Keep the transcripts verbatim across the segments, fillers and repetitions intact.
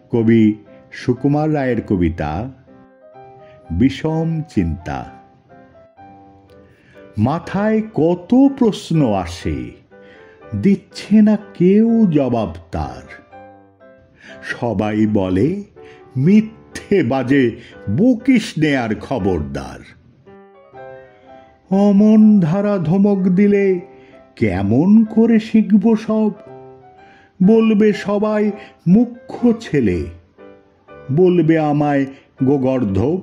কবি সুকুমার রায়ের কবিতা বিষম চিন্তা। মাথায় কত প্রশ্ন আসে, দিচ্ছে না কেউ জবাব তার। সবাই বলে মিথ্যে বাজে, বকিস নে আর খবরদার। অমন ধারা ধমক দিলে কেমন করে শিখব সব? বলবে সবাই মুখ্য ছেলে, বলবে আমায় গোগর্ধব।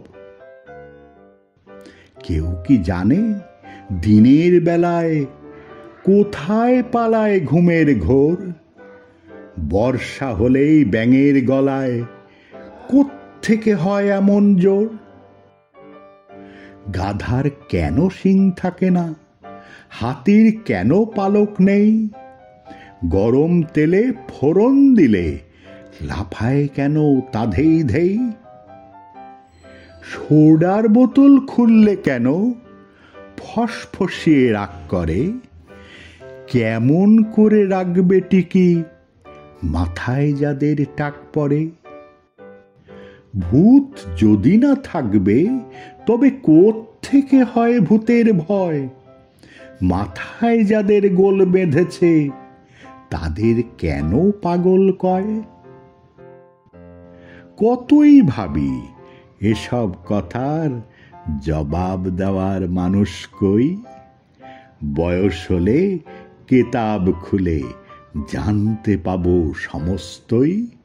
কেউ কি জানে দিনের বেলায় কোথায় পালায় ঘুমের ঘোর? বর্ষা হলেই ব্যাঙের গলায় কোত্থেকে হয় এমন জোর? গাধার কেন শিং থাকে না, হাতির কেন পালক নেই? গরম তেলে ফোড়ন দিলে লাফায় কেন তাধেই ধেই? সোডার বোতল খুললে কেন ফসফসিয়ে রাগ করে? কেমন করে রাখবে টিকি মাথায় যাদের টাক পড়ে? ভূত যদি না থাকবে তবে কোত্থেকে হয় ভূতের ভয়? মাথায় যাদের গোল বেঁধেছে তাদের কেন পাগল কয়? কতই ভাবি, এসব কথার জবাব দেওয়ার মানুষ কই? বয়স হলে কেতাব খুলে জানতে পাবো সমস্তই।